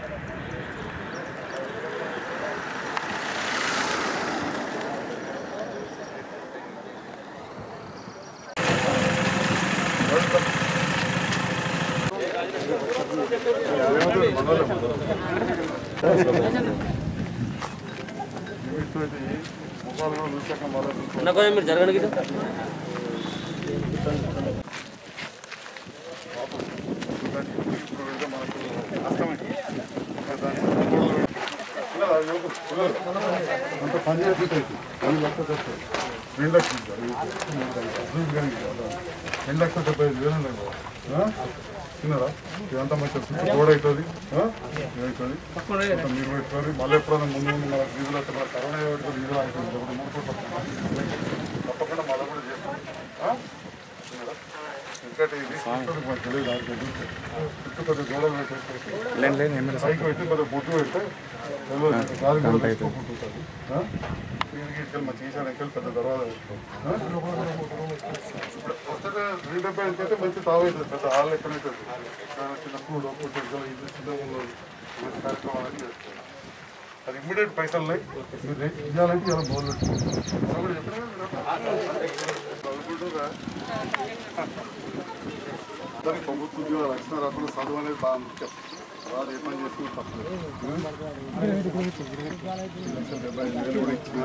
మీరు జరగడానికి అంత పని చేస్తుంది 2 లక్షలు 2,75,000 తిన్నారా ఇదంతా మంచిగా చుట్టూ గోడ అవుతుంది మీరు పెట్టుకొని మళ్ళీ ఎప్పుడైనా ముందు మన నిధులు వస్తే మన కరోనా పెట్టుకొని నిధులు అవుతుంది 3 కోట్లు తప్పకుండా మళ్ళీ కూడా చేస్తాం ఎందుకంటే ఇది మనకు తెలియదు చుట్టూ కొద్దిగా గోడలు పెట్టేసి పైకి పెట్టి కొద్దిగా బొట్టు పెడితే గాలి పెట్టుకుంటుంది మంచి ఈశాన్ ఎంకెళ్ళి పెద్ద దర్వాజా వస్తే 2,75 అయితే మంచి తావైతుంది పెద్ద హాల్ ఎక్కడైతుంది చిన్న పూడు పుట్టించలు ఇది చిన్న మంచి కార్యక్రమాలన్నీ చేస్తారు అది ఇమ్మీడియట్ పైసలు మీరు ఇవ్వాలంటే ఇలా బోల్ పెట్టుకుంటారా ప్రభుత్వ ఉద్యోగాలు లక్షణ రాకుండా చదువు అనేది బాగా ముఖ్యం తర్వాత ఏ పని చేసుకుని తప్పలేదు 1,75,000 కూడా ఇచ్చిన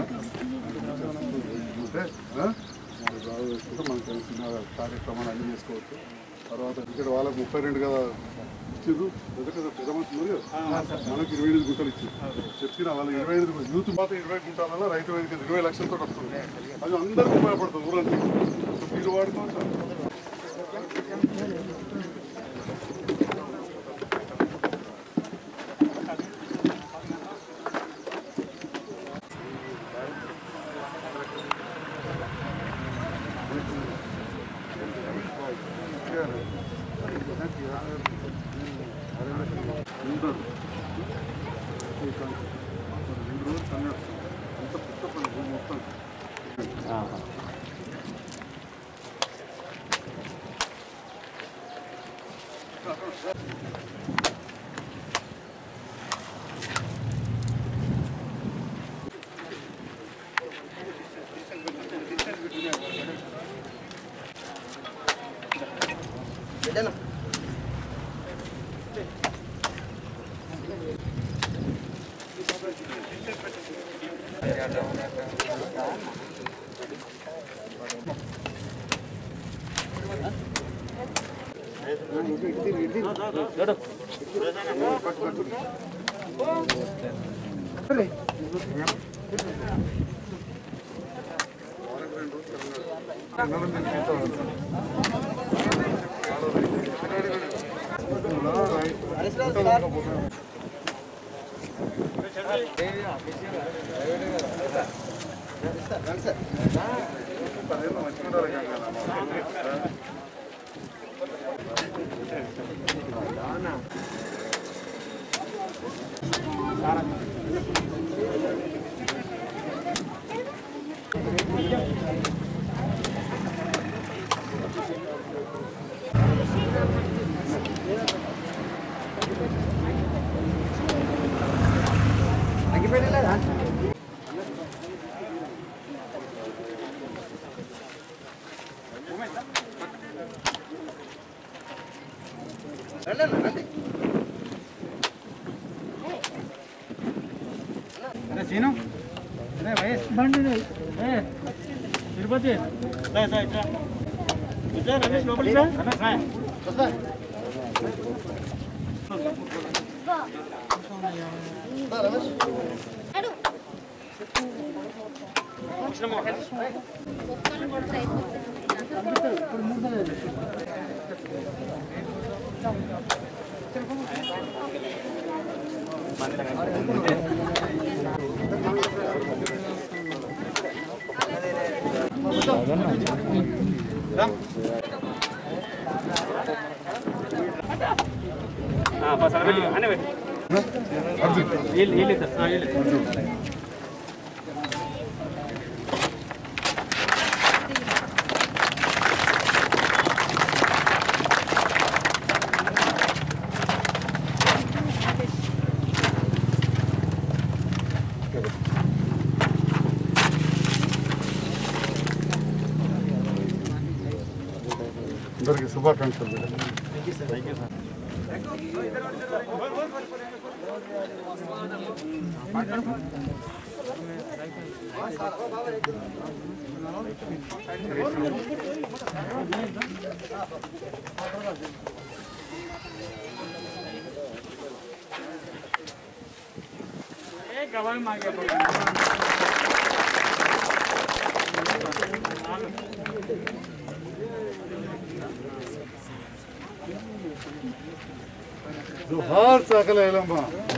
వేసుకుంటే మనకు తెలిసిన కార్యక్రమాలు అన్నీ చేసుకోవచ్చు తర్వాత ఇక్కడ వాళ్ళకి 32 కదా ఇచ్చిండ్రు పెద్ద మంది ఉన్నారు కదా మనకు 25 గుంటలు ఇచ్చింది చెప్పిన వాళ్ళు 25 యూత్ మాత్రం 20 గుంటాలలో రైతు వేదిక 20 లక్షలతో వస్తుంది అది అందరికీ ఉపయోగపడుతుంది ఊరంతా మీరు వాడుకోవచ్చు తిరుపతి రమేష్ లోపలికి శుభాకాంక్షలు. జోహార్ చాకలి ఐలమ్మ.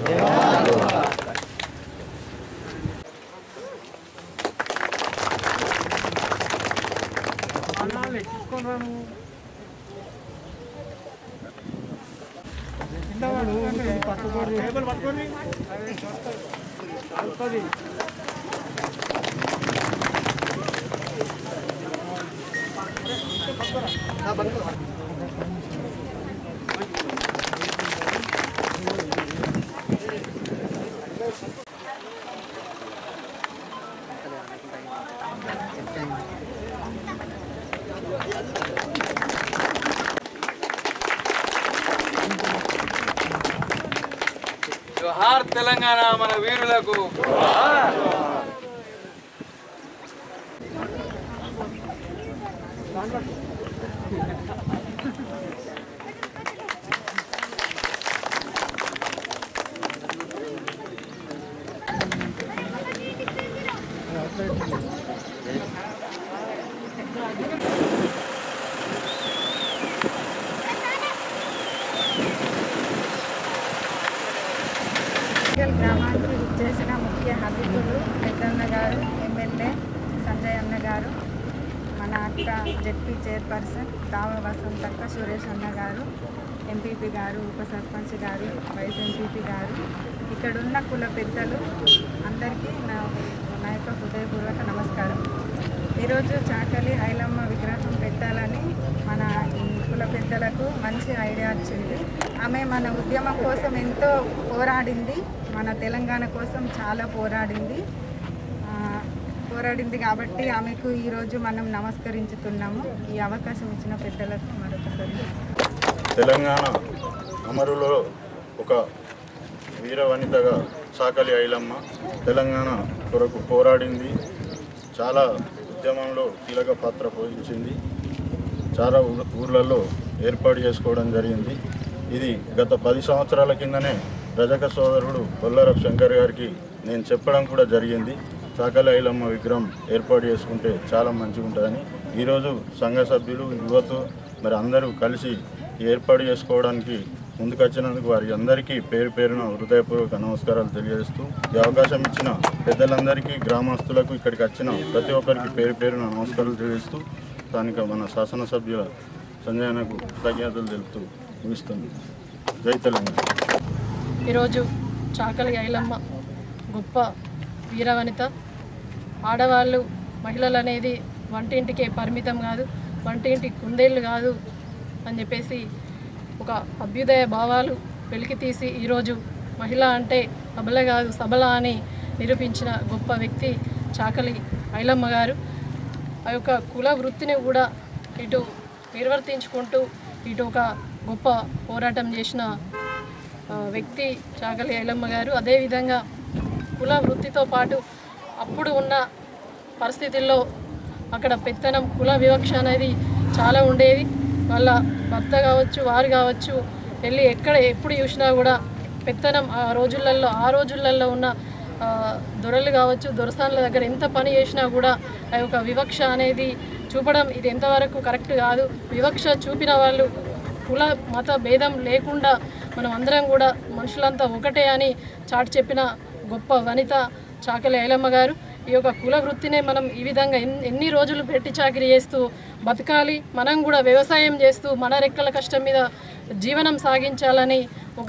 జోహార్ తెలంగాణ మన వీరులకు. గ్రామానికి చేసిన ముఖ్య అతిథులు పెద్దన్న గారు, ఎమ్మెల్యే సంజయ్ అన్న గారు, మన అక్క జెడ్పీ చైర్పర్సన్ దావ వసంతక్క సురేష్ అన్న గారు, ఎంపీపీ గారు, ఉప సర్పంచ్ గారు, వైస్ ఎంపీపీ గారు, ఇక్కడున్న కుల పెద్దలు అందరికీ నా యొక్క హృదయపూర్వక నమస్కారం. ఈరోజు చాకలి ఐలమ్మ విగ్రహం పెట్టాలని మన కుల పెద్దలకు మంచి ఐడియా వచ్చింది. ఆమె మన ఉద్యమం కోసం ఎంతో పోరాడింది, మన తెలంగాణ కోసం చాలా పోరాడింది కాబట్టి ఆమెకు ఈరోజు మనం నమస్కరించుతున్నాము. ఈ అవకాశం ఇచ్చిన పెద్దలకు మరొకసారి. తెలంగాణ అమరులో ఒక వీర వనితగా చాకలి ఐలమ్మ తెలంగాణ కొరకు పోరాడింది. చాలా ఉద్యమంలో కీలక పాత్ర పోషించింది. చాలా ఊర్లలో ఏర్పాటు చేసుకోవడం జరిగింది. ఇది గత 10 సంవత్సరాల కిందనే రజక సోదరుడు కొల్లారపు శంకర్ గారికి నేను చెప్పడం కూడా జరిగింది. చాకలి ఐలమ్మ విగ్రహం ఏర్పాటు చేసుకుంటే చాలా మంచిగా ఉంటుందని. ఈరోజు సంఘ సభ్యులు, యువత మరి అందరూ కలిసి ఏర్పాటు చేసుకోవడానికి ముందుకొచ్చినందుకు వారి అందరికీ పేరు పేరున హృదయపూర్వక నమస్కారాలు తెలియజేస్తూ, ఈ అవకాశం ఇచ్చిన పెద్దలందరికీ, గ్రామస్తులకు, ఇక్కడికి వచ్చిన ప్రతి ఒక్కరికి పేరు పేరున నమస్కారాలు తెలియజేస్తూ స్థానిక మన శాసనసభ్యుల సంజయనకు కృతజ్ఞతలు తెలుపుతూ ముగిస్తుంది. జై తెలంగాణ. ఈరోజు చాకలి ఐలమ్మ గొప్ప వీరవనిత. ఆడవాళ్ళు, మహిళలు అనేది వంటింటికే పరిమితం కాదు, వంటింటి కుందేళ్ళు కాదు అని చెప్పేసి ఒక అభ్యుదయ భావాలు వెలికి తీసి ఈరోజు మహిళ అంటే అబల కాదు సబల అని నిరూపించిన గొప్ప వ్యక్తి చాకలి ఐలమ్మ గారు. ఆ యొక్క కుల వృత్తిని కూడా ఇటు నిర్వర్తించుకుంటూ ఇటు ఒక గొప్ప పోరాటం చేసిన వ్యక్తి చాకలి ఐలమ్మ గారు. అదేవిధంగా కుల వృత్తితో పాటు అప్పుడు ఉన్న పరిస్థితుల్లో అక్కడ పెత్తనం, కుల వివక్ష అనేది చాలా ఉండేది. వాళ్ళ భర్త కావచ్చు, వారు కావచ్చు, వెళ్ళి ఎప్పుడు చూసినా కూడా పెత్తనం ఆ రోజులలో ఉన్న దొరలు కావచ్చు, దొరసాన్ల దగ్గర ఎంత పని చేసినా కూడా ఆ యొక్క వివక్ష అనేది చూపడం ఇది ఎంతవరకు కరెక్ట్ కాదు. వివక్ష చూపిన వాళ్ళు కుల మత భేదం లేకుండా మనం అందరం కూడా మనుషులంతా ఒకటే అని చాటి చెప్పిన గొప్ప వనిత చాకలి ఐలమ్మ గారు. ఈ యొక్క కుల వృత్తినే మనం ఈ విధంగా ఎన్ని రోజులు పెట్టి చాకిరీ చేస్తూ బతకాలి, మనం కూడా వ్యవసాయం చేస్తూ మన రెక్కల కష్టం మీద జీవనం సాగించాలని ఒక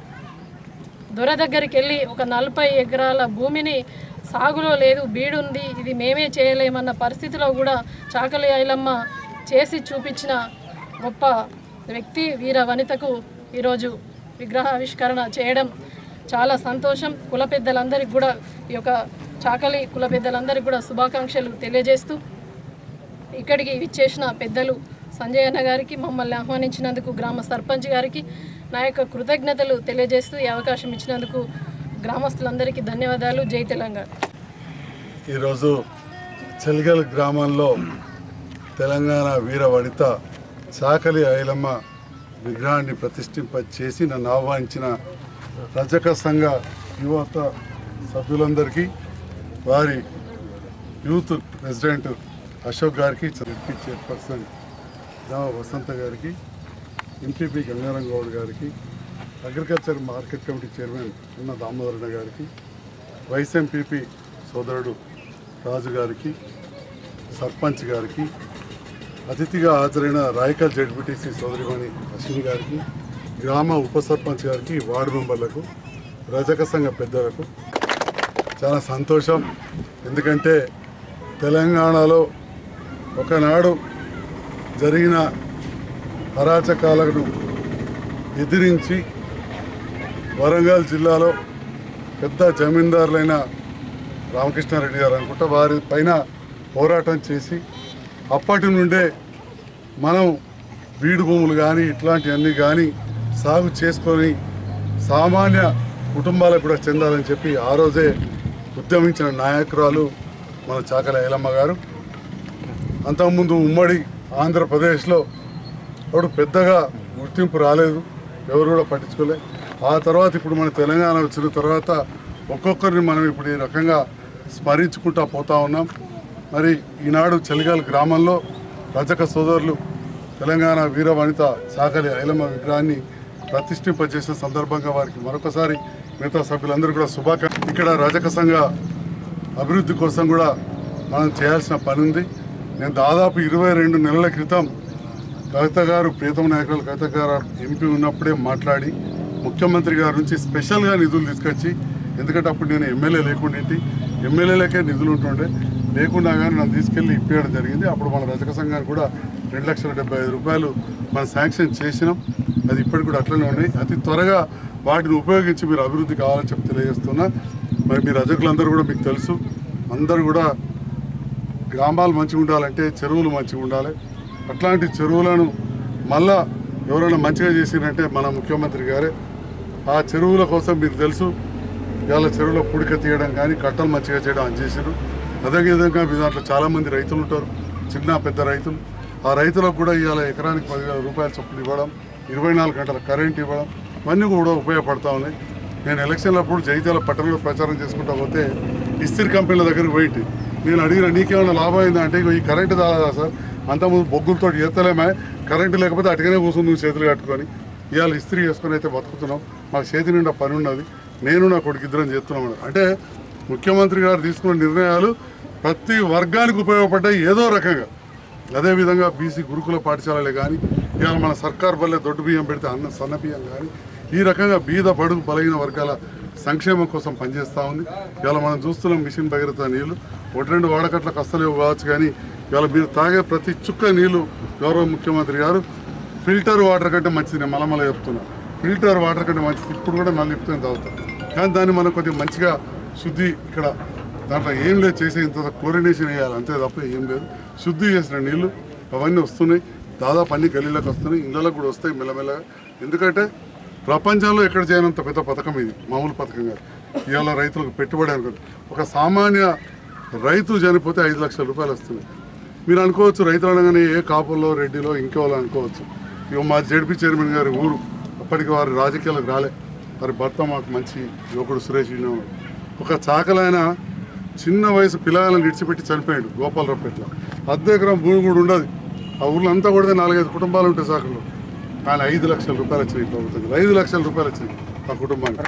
దొర దగ్గరికి వెళ్ళి ఒక 40 ఎకరాల భూమిని సాగులో లేదు, బీడుంది, ఇది మేమే చేయలేమన్న పరిస్థితిలో కూడా చాకలి ఐలమ్మ చేసి చూపించిన గొప్ప వ్యక్తి వీర వనితకు ఈరోజు విగ్రహావిష్కరణ చేయడం చాలా సంతోషం. కుల పెద్దలందరికీ కూడా ఈ యొక్క చాకలి కుల పెద్దలందరికీ కూడా శుభాకాంక్షలు తెలియజేస్తూ ఇక్కడికి విచ్చేసిన పెద్దలు సంజయ్ అన్న గారికి, మమ్మల్ని ఆహ్వానించినందుకు గ్రామ సర్పంచ్ గారికి నా యొక్క కృతజ్ఞతలు తెలియజేస్తూ ఈ అవకాశం ఇచ్చినందుకు గ్రామస్తులందరికీ ధన్యవాదాలు. జై తెలంగాణ. ఈరోజు చెల్గల్ గ్రామంలో తెలంగాణ వీర వనిత చాకలి ఐలమ్మ విగ్రహాన్ని ప్రతిష్ఠింపచేసి నన్ను ఆహ్వానించిన రజక సంఘ యువత సభ్యులందరికీ, వారి యూత్ ప్రెసిడెంట్ అశోక్ గారికి, ఎంపీ చైర్పర్సన్ వసంత గారికి, ఎంపీపీ గంగారం గౌడ్ గారికి, అగ్రికల్చర్ మార్కెట్ కమిటీ చైర్మన్ ఉన్న దామోదరణ గారికి, వైస్ ఎంపీపీ సోదరుడు రాజు గారికి, సర్పంచ్ గారికి, అతిథిగా హాజరైన రాయకల్ జెడ్పీటీసీ సోదరిమణి అశ్విని గారికి, గ్రామ ఉప సర్పంచ్ గారికి, వార్డు మెంబర్లకు, రజక సంఘ పెద్దలకు చాలా సంతోషం. ఎందుకంటే తెలంగాణలో ఒకనాడు జరిగిన అరాచకాలను ఎదిరించి వరంగల్ జిల్లాలో పెద్ద జమీందారులైన రామకృష్ణారెడ్డి గారు అనుకుంటా వారి పైన పోరాటం చేసి అప్పటి నుండే మనం బీడు భూములు కానీ ఇట్లాంటివన్నీ కానీ సాగు చేసుకొని సామాన్య కుటుంబాలకు కూడా చెందాలని చెప్పి ఆ రోజే ఉద్యమించిన నాయకురాలు మన చాకలి ఐలమ్మ గారు. అంతకుముందు ఉమ్మడి ఆంధ్రప్రదేశ్లో అప్పుడు పెద్దగా గుర్తింపు రాలేదు, ఎవరు కూడా పట్టించుకోలేదు. ఆ తర్వాత ఇప్పుడు మన తెలంగాణ వచ్చిన తర్వాత ఒక్కొక్కరిని మనం ఇప్పుడు ఈ రకంగా స్మరించుకుంటూ పోతా ఉన్నాం. మరి ఈనాడు చెలిగల్ గ్రామంలో రజక సోదరులు తెలంగాణ వీర వనిత చాకలి ఐలమ్మ విగ్రహాన్ని ప్రతిష్ఠింపజేసిన సందర్భంగా వారికి మరొకసారి మిగతా సభ్యులందరూ కూడా శుభాకాంక్షలు. ఇక్కడ రజక సంఘ అభివృద్ధి కోసం కూడా మనం చేయాల్సిన పని ఉంది. నేను దాదాపు 22 నెలల క్రితం కవిత గారు, ప్రీతమ నాయకులు కవిత గారు ఎంపీ ఉన్నప్పుడే మాట్లాడి ముఖ్యమంత్రి గారి నుంచి స్పెషల్గా నిధులు తీసుకొచ్చి, ఎందుకంటే అప్పుడు నేను ఎమ్మెల్యే లేకుండింటి, ఎమ్మెల్యేలకే నిధులు ఉంటుండే, లేకున్నా కానీ నన్ను తీసుకెళ్ళి ఇప్పించడం జరిగింది. అప్పుడు మన రజక సంఘానికి కూడా 2,75,000 రూపాయలు మనం శాంక్షన్ చేసినాం. అది ఇప్పటికి కూడా అట్లనే ఉన్నాయి. అతి త్వరగా వాటిని ఉపయోగించి మీరు అభివృద్ధి కావాలని చెప్పి తెలియజేస్తున్నా. మరి మీ రజకులందరూ కూడా మీకు తెలుసు, అందరూ కూడా గ్రామాలు మంచిగా ఉండాలంటే చెరువులు మంచిగా ఉండాలి. అట్లాంటి చెరువులను మళ్ళా ఎవరైనా మంచిగా చేసినంటే మన ముఖ్యమంత్రి గారే. ఆ చెరువుల కోసం మీకు తెలుసు, ఇవాళ చెరువులో పుడిక తీయడం కానీ కట్టలు మంచిగా చేయడం అని చేశారు. అదేవిధంగా మీ దాంట్లో చాలామంది రైతులు ఉంటారు, చిన్న పెద్ద రైతులు. ఆ రైతులకు కూడా ఇవాళ ఎకరానికి 10,000 రూపాయల చొప్పులు ఇవ్వడం, 24 గంటల కరెంట్ ఇవ్వడం, ఇవన్నీ కూడా ఉపయోగపడతా ఉన్నాయి. నేను ఎలక్షన్లప్పుడు జైత్యాల పట్టణంలో ప్రచారం చేసుకుంటా పోతే ఇస్త్రీ కంపెనీల దగ్గరికి పోయింటి. నేను అడిగిన నీకేమైనా లాభం అయిందా అంటే, ఈ కరెంటు దాదా సార్, అంతకుముందు బొగ్గులతో ఎత్తలేమే, కరెంటు లేకపోతే అటుగానే కూర్చుని నువ్వు చేతులు కట్టుకొని ఇవాళ ఇస్త్రీ చేసుకొని అయితే బతుకుతున్నాం, మాకు చేతి నిండా పని ఉన్నది, నేను నా కొడుకు ఇద్దరం చేస్తున్నాం. అంటే ముఖ్యమంత్రి గారు తీసుకున్న నిర్ణయాలు ప్రతి వర్గానికి ఉపయోగపడ్డాయి ఏదో రకంగా. అదేవిధంగా బీసీ గురుకుల పాఠశాలలే కానీ, ఇవాళ మన సర్కార్ బల్లే దొడ్డు బియ్యం పెడితే అన్న సన్న బియ్యం కానీ, ఈ రకంగా బీద బడుగు బలహీన వర్గాల సంక్షేమం కోసం పనిచేస్తూ ఉంది. ఇవాళ మనం చూస్తున్నాం మిషన్ భగీరథ నీళ్లు 1-2 వాడకట్లకు అస్సలేవు కావచ్చు, కానీ ఇవాళ మీరు తాగే ప్రతి చుక్క నీళ్లు గౌరవ ముఖ్యమంత్రి గారు ఫిల్టర్ వాటర్ కంటే మంచిది, నేను మలమల చెప్తున్నా, ఫిల్టర్ వాటర్ కంటే మంచిది. ఇప్పుడు కూడా నన్ను ఇప్పుడే తాగుతాం, కానీ దాన్ని మనం కొద్దిగా మంచిగా శుద్ధి, ఇక్కడ దాంట్లో ఏం లేదు చేసే ఇంత క్లోరినేషన్ వేయాలి అంతే తప్ప ఏం లేదు. శుద్ధి చేసిన నీళ్లు అవన్నీ వస్తున్నాయి, దాదాపు అన్ని గల్లీలకు వస్తున్నాయి, ఇళ్ళకు కూడా వస్తాయి మెల్లమెల్లగా. ఎందుకంటే ప్రపంచంలో ఎక్కడ చేయనంత పెద్ద పథకం ఇది, మామూలు పథకం కాదు. ఇవాళ రైతులకు పెట్టుబడి అనుకోండి, ఒక సామాన్య రైతు చనిపోతే 5 లక్షల రూపాయలు వస్తున్నాయి. మీరు అనుకోవచ్చు రైతులు అనగానే ఏ కాపుల్లో రెడ్డిలో ఇంకోవాలో అనుకోవచ్చు. ఇక మా జెడ్పీ చైర్మన్ గారి ఊరు, అప్పటికి వారి రాజకీయాలకు రాలే, వారి భర్త మాకు మంచి యువకుడు సురేష్. ఒక చాకలైన చిన్న వయసు పిల్లలను విడిచిపెట్టి చనిపోయాడు గోపాలరావుపేటలో. 1/2 ఎకరం భూమి కూడా ఉండదు. ఆ ఊళ్ళో అంతా కూడా 4-5 కుటుంబాలు ఉంటాయి చాకల్లో. కానీ 5 లక్షల రూపాయలు వచ్చినాయి ప్రభుత్వం, 5 లక్షల రూపాయలు వచ్చినాయి ఆ కుటుంబానికి.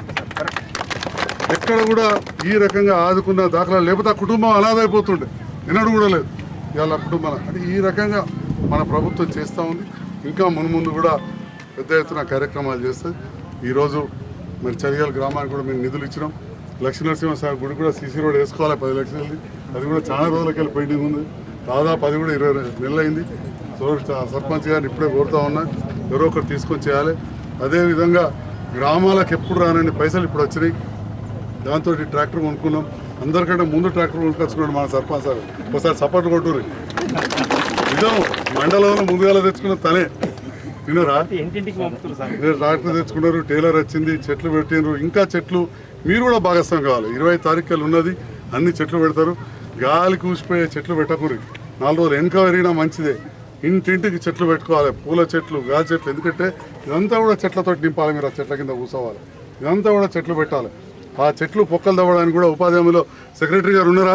ఎక్కడ కూడా ఈ రకంగా ఆదుకున్న దాఖలా లేకపోతే ఆ కుటుంబం అనాథైపోతుండే, ఎన్నడూ కూడా లేదు. ఇవాళ కుటుంబం అంటే ఈ రకంగా మన ప్రభుత్వం చేస్తూ ఉంది. ఇంకా మున్ముందు కూడా పెద్ద ఎత్తున కార్యక్రమాలు చేస్తాయి. ఈరోజు మరి చలిగల్ గ్రామానికి కూడా మేము నిధులు ఇచ్చినాం. లక్ష్మీనరసింహస్వామి గుడి కూడా సీసీ రోడ్ వేసుకోవాలి 10 లక్షలది, అది కూడా చాలా రోజులకి వెళ్ళి పెండింగ్ ఉంది. దాదాపు అది కూడా 20 నెలలు అయింది. సర్పంచ్ గారిని ఇప్పుడే కోరుతా ఉన్నా, ఎవరో ఒకరు తీసుకొని చేయాలి. అదేవిధంగా గ్రామాలకు ఎప్పుడు రానని పైసలు ఇప్పుడు వచ్చినాయి, దాంతో ట్రాక్టర్ కొనుక్కున్నాం. అందరికంటే ముందు ట్రాక్టర్ కొనుక్కొచ్చుకున్నాడు మన సర్పంచ్ సార్, ఒకసారి సపోర్ట్ కొట్టుర్రి. నిజం మండలంలో ముందుగా తెచ్చుకున్న తనే వినరా మీరు డాక్టర్ తెచ్చుకున్నారు, టైలర్ వచ్చింది, చెట్లు పెట్టినారు, ఇంకా చెట్లు మీరు కూడా భాగస్వామి కావాలి. 20 తారీఖులు ఉన్నది, అన్ని చెట్లు పెడతారు. గాలి కూసిపోయే చెట్లు పెట్టకూడదు. 4 రోజులు వెనక పెరిగినా మంచిదే. ఇంటింటికి చెట్లు పెట్టుకోవాలి, పూల చెట్లు, గాలి చెట్లు. ఎందుకంటే ఇదంతా కూడా చెట్లతో నింపాలి. మీరు ఆ చెట్ల కింద కూర్చోవాలి. ఇదంతా కూడా చెట్లు పెట్టాలి. ఆ చెట్లు పొక్కలు తవ్వడానికి కూడా ఉపాధి హామీలో సెక్రటరీ గారు ఉన్నారా?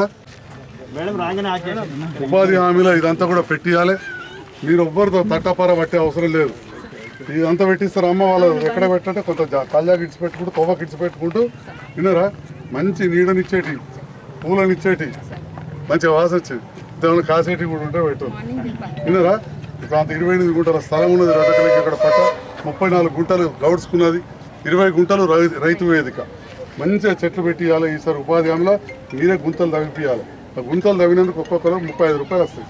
ఉపాధి హామీలో ఇదంతా కూడా పెట్టియాలి. మీరు ఎవ్వరితో తట్టపార పట్టే అవసరం లేదు. ఇదంతా పెట్టిస్తారు. అమ్మ వాళ్ళు ఎక్కడ పెట్టంటే కొంత కళ్ళ గిడ్చి పెట్టుకుంటూ తోవ గిడ్చి పెట్టుకుంటూ విన్నారా, మంచి నీడనిచ్చేటి, పూలనిచ్చేటి, మంచిగా వాసన వచ్చేది, ఇంతేమైనా కాసేటి కూడా ఉంటే పెట్టు విన్నారా. ఇప్పుడు అంత 28 గుంటల స్థలం ఉన్నది రజకలకి. ఇక్కడ పట్ట 34 గుంటలు గౌడ్స్కున్నది, 20 గుంటలు రైతు వేదిక. మంచిగా చెట్లు పెట్టియాలి. ఈసారి ఉపాధి హామీలో మీరే గుంతలు తవ్విపియాలి. ఆ గుంతలు తవ్వినందుకు ఒక్కొక్కరు 35 రూపాయలు వస్తాయి.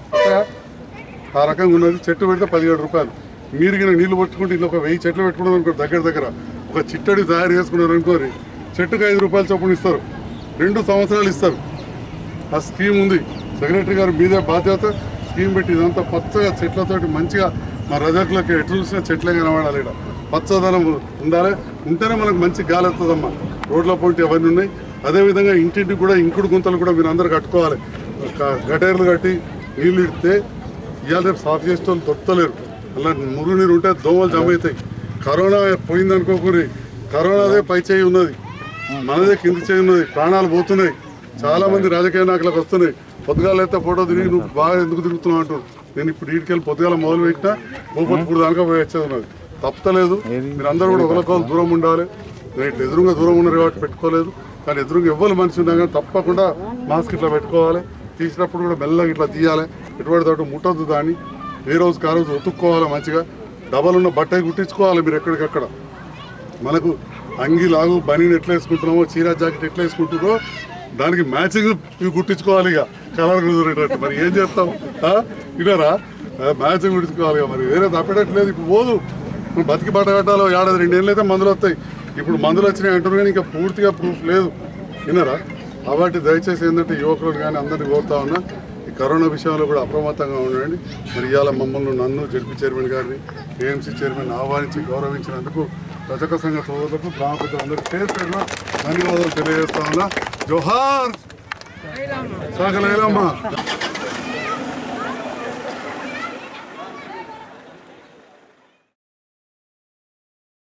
ఆ రకంగా ఉన్నది. చెట్టు పెడితే 17 రూపాయలు. మీరు కింద నీళ్లు పట్టుకుంటే ఇంట్లో ఒక 1000 చెట్లు పెట్టుకున్నారు అనుకో, దగ్గర ఒక చిట్టడి తయారు చేసుకున్నారు అనుకోరి, చెట్టుకు 5 రూపాయలు చొప్పున ఇస్తారు. 2 సంవత్సరాలు ఇస్తారు. ఆ స్కీమ్ ఉంది. సెక్రటరీ గారు మీదే బాధ్యత. స్కీమ్ పెట్టి ఇదంతా పచ్చగా చెట్లతోటి మంచిగా మా రజకులకి ఎటు చూసినా చెట్లే కనబడాలి. ఇక్కడ పచ్చదనం ఉండాలి. ఉంటేనే మనకు మంచి గాలి వస్తుందమ్మా. రోడ్ల పొంటి అవన్నీ ఉన్నాయి. అదేవిధంగా ఇంటింటికి కూడా ఇంకుడు గుంతలు కూడా మీరు అందరూ కట్టుకోవాలి. గటేర్లు కట్టి నీళ్ళు ఇడితే ఇవాళ రేపు సాఫ్ చేసే వాళ్ళు దొరకలేరు. అలా మురుగు నీరు ఉంటే దోమలు జమ అవుతాయి. కరోనా పోయిందనుకోకూరి, కరోనాదే పై చేయి ఉన్నది, మనదే కింది చేయి ఉన్నది. ప్రాణాలు పోతున్నాయి. చాలా మంది రాజకీయ నాయకులకు వస్తున్నాయి. పొద్దుగాలు అయితే ఫోటో తిరిగి నువ్వు బాగా ఎందుకు తిరుగుతున్నావు అంటారు. నేను ఇప్పుడు వీటికెళ్ళి పొద్దుగాల మొదలు పెట్టినా ఇప్పుడు దానికా పోయి వచ్చేది ఉన్నది. తప్పలేదు. మీరు అందరూ కూడా ఒకరికొకరు దూరం ఉండాలి. నేను ఎదురుగా దూరం ఉన్నారు కాబట్టి పెట్టుకోలేదు. కానీ ఎదురుగా ఎవ్వరు మనిషి ఉన్నా కానీ తప్పకుండా మాస్క్ ఇట్లా పెట్టుకోవాలి. తీసినప్పుడు కూడా మెల్లగా ఇట్లా తీయాలి. ఎటువంటి తోట ముట్టొద్దు. దాన్ని ఏ రోజుకి ఆ రోజు ఉతుక్కోవాలి. మంచిగా డబల్ ఉన్న బట్ట కుట్టించుకోవాలి. మీరు ఎక్కడికక్కడ మనకు అంగి లాగు బనీని ఎట్లా వేసుకుంటున్నామో, చీర జాకెట్ ఎట్లా వేసుకుంటున్నారో దానికి మ్యాచింగ్ ఇవి కుట్టించుకోవాలి. ఇక కలర్ కుదిరేటట్టు మరి ఏం చేస్తాం ఇలారా, మ్యాచింగ్ కుట్టించుకోవాలి. మరి వేరే తప్పేటట్లేదు. ఇప్పుడు పోదు. ఇప్పుడు బతికి బట్ట కట్టాలో 2 ఏళ్ళు అయితే మందులు వస్తాయి. ఇప్పుడు మందులు వచ్చినాయి అంటారు కానీ ఇంకా పూర్తిగా ప్రూఫ్ లేదు. విన్నారా. కాబట్టి దయచేసి ఏంటంటే యువకులు కానీ అందరినీ కోరుతా ఉన్నా, ఈ కరోనా విషయంలో కూడా అప్రమత్తంగా ఉండండి. మరి ఇవాళ మమ్మల్ని నన్ను జడ్పీ చైర్మన్ గారిని, ఏఎంసీ చైర్మన్ ఆహ్వానించి గౌరవించినందుకు రజక సంఘ సోదరులకు, గ్రామ ప్రజలందరికీ పేరు పేరున ధన్యవాదాలు తెలియజేస్తా ఉన్నా. జోహార్ సాగర్ ఐలమ్మ.